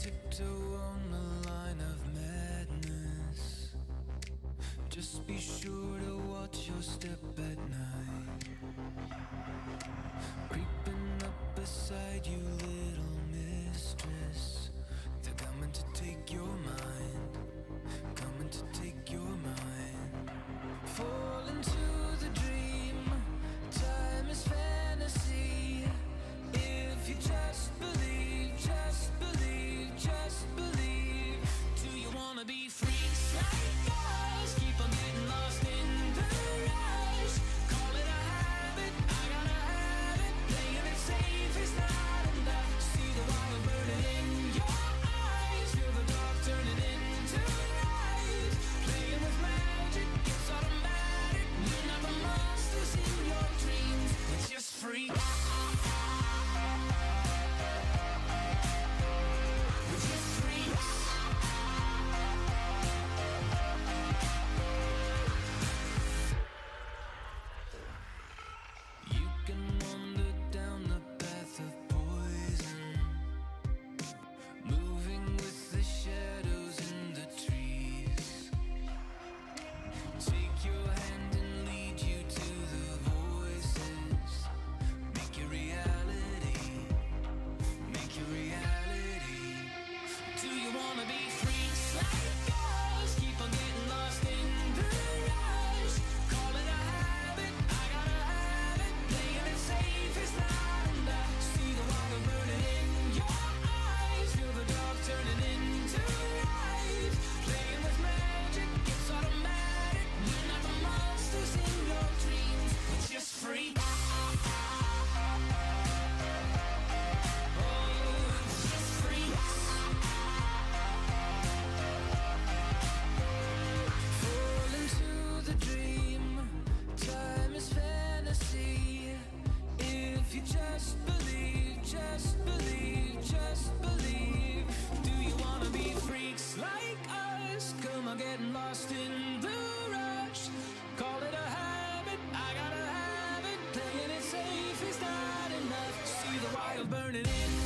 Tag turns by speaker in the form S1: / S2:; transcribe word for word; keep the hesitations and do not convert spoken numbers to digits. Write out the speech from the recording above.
S1: tiptoe on the line of madness. Just be sure to watch your step at night. Creeping up beside you, little mistress. They're coming to take your mind, coming to take your mind. Fall into the dream, time is fantasy. If you just believe, just believe, just believe. Do you wanna be freaks like us? Keep on getting lost in the rush. Call it a habit, I gotta have it. Playing it safe is not enough. See the wire burning in your eyes. Feel the dark turning into light. Playing with magic, it's automatic. We're not the monsters in your dreams, we're just freaks. Getting lost in the rush. Call it a habit, I gotta have it. Playing it safe is not enough. See the wire burning in